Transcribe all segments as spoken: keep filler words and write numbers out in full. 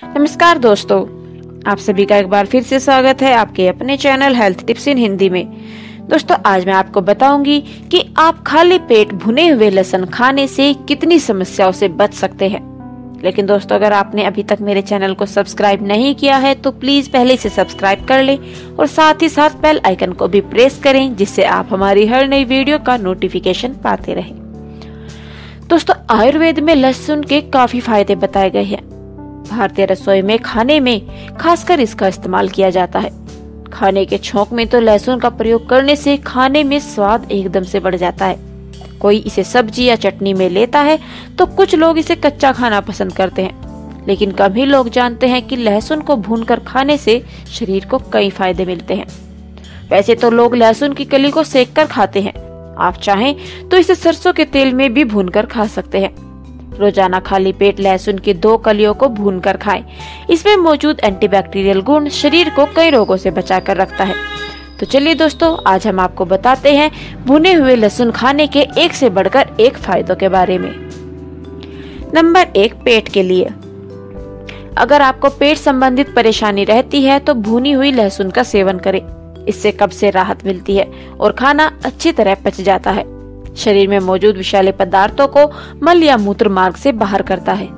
नमस्कार दोस्तों, आप सभी का एक बार फिर से स्वागत है आपके अपने channel health tips in Hindi में। दोस्तों, आज मैं आपको बताऊंगी कि आप खाली पेट भुने हुए लहसुन खाने से कितनी समस्याओं से बच सकते हैं। लेकिन दोस्तों, अगर आपने अभी तक मेरे चैनल को सब्सक्राइब नहीं किया है तो प्लीज पहले से सब्सक्राइब कर लें और साथ ही साथ बेल आइकन को भी प्रेस करें, जिससे आप हमारी हर नई वीडियो का नोटिफिकेशन पाते रहें। दोस्तों, आयुर्वेद में लहसुन के काफी फायदे बताए गए हैं। भारतीय रसोई में खाने में खासकर इसका इस्तेमाल किया जाता है। खाने के छौंक में तो लहसुन का प्रयोग करने से खाने में स्वाद एकदम से बढ़ जाता है। कोई इसे सब्जी या चटनी में लेता है तो कुछ लोग इसे कच्चा खाना पसंद करते हैं, लेकिन कम ही लोग जानते हैं कि लहसुन को भूनकर खाने से शरीर को कई फायदे मिलते हैं। वैसे तो लोग लहसुन की कली को सेक कर खाते हैं, आप चाहें तो इसे सरसों के तेल में भी भूनकर खा सकते हैं। रोजाना खाली पेट लहसुन की दो कलियों को भूनकर खाएं। इसमें मौजूद एंटीबैक्टीरियल गुण शरीर को कई रोगों से बचाकर रखता है। तो चलिए दोस्तों, आज हम आपको बताते हैं भुने हुए लहसुन खाने के एक से बढ़कर एक फायदों के बारे में। नंबर एक, पेट के लिए। अगर आपको पेट संबंधित परेशानी रहती है तो भुनी हुई लहसुन का सेवन करें। इससे कब्ज से राहत मिलती है और खाना अच्छी तरह पच जाता है। शरीर में मौजूद विषैले पदार्थों को मल या मूत्र मार्ग से बाहर करता है।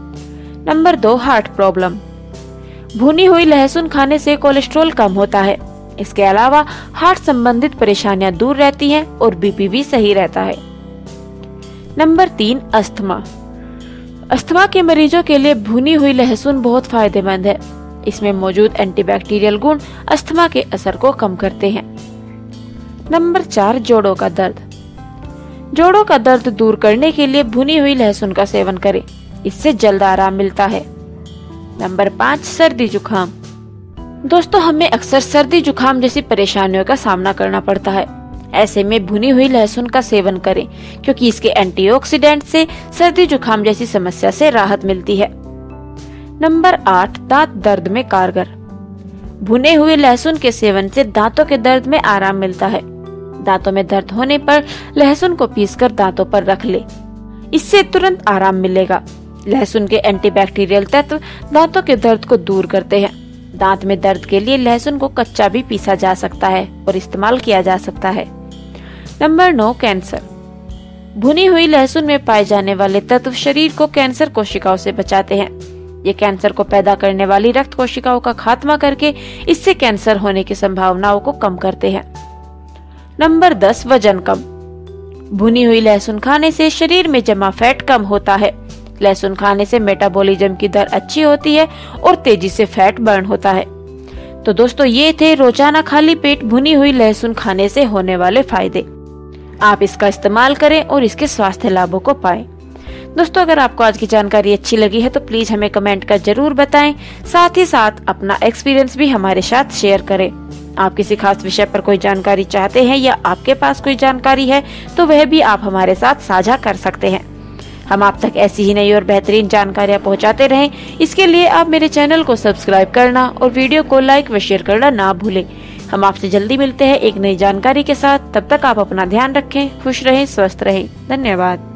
नंबर दो, हार्ट प्रॉब्लम। भुनी हुई लहसुन खाने से कोलेस्ट्रॉल कम होता है। इसके अलावा हार्ट संबंधित परेशानियां दूर रहती हैं और बीपी भी सही रहता है। नंबर तीन, अस्थमा। अस्थमा के मरीजों के लिए भुनी हुई लहसुन बहुत फायदेमंद है। इसमें मौजूद एंटीबैक्टीरियल गुण अस्थमा के असर को कम करते हैं। नंबर चार, जोड़ों का दर्द। जोड़ों का दर्द दूर करने के लिए भुनी हुई लहसुन का सेवन करें। इससे जल्द आराम मिलता है। नंबर पाँच, सर्दी जुकाम। दोस्तों, हमें अक्सर सर्दी जुकाम जैसी परेशानियों का सामना करना पड़ता है। ऐसे में भुनी हुई लहसुन का सेवन करें, क्योंकि इसके एंटीऑक्सीडेंट से सर्दी जुकाम जैसी समस्या से राहत मिलती है। नंबर आठ, दांत दर्द में कारगर। भुने हुए लहसुन के सेवन से दांतों के दर्द में आराम मिलता है। दांतों में दर्द होने पर लहसुन को पीसकर दांतों पर रख ले, इससे तुरंत आराम मिलेगा। लहसुन के एंटीबैक्टीरियल तत्व दांतों के दर्द को दूर करते हैं। दांत में दर्द के लिए लहसुन को कच्चा भी पीसा जा सकता है और इस्तेमाल किया जा सकता है। नंबर नौ, कैंसर। भुनी हुई लहसुन में पाए जाने वाले तत्व शरीर को कैंसर कोशिकाओं से बचाते हैं। ये कैंसर को पैदा करने वाली रक्त कोशिकाओं का खात्मा करके इससे कैंसर होने की संभावनाओं को कम करते हैं। नंबर दस, वजन कम। भुनी हुई लहसुन खाने से शरीर में जमा फैट कम होता है। लहसुन खाने से मेटाबॉलिज्म की दर अच्छी होती है और तेजी से फैट बर्न होता है। तो दोस्तों, ये थे रोजाना खाली पेट भुनी हुई लहसुन खाने से होने वाले फायदे। आप इसका इस्तेमाल करें और इसके स्वास्थ्य लाभों को पाएं। दोस्तों, अगर आपको आज की जानकारी अच्छी लगी है तो प्लीज हमें कमेंट कर जरूर बताएं। साथ ही साथ अपना एक्सपीरियंस भी हमारे साथ शेयर करें। आप किसी खास विषय पर कोई जानकारी चाहते हैं या आपके पास कोई जानकारी है तो वह भी आप हमारे साथ साझा कर सकते हैं। हम आप तक ऐसी ही नई और बेहतरीन जानकारियां पहुंचाते रहें। इसके लिए आप मेरे चैनल को सब्सक्राइब करना और वीडियो को लाइक व शेयर करना ना भूलें। हम आपसे जल्दी मिलते हैं एक नई जानकारी के साथ। तब तक आप अपना ध्यान रखें, खुश रहें, स्वस्थ रहें। धन्यवाद।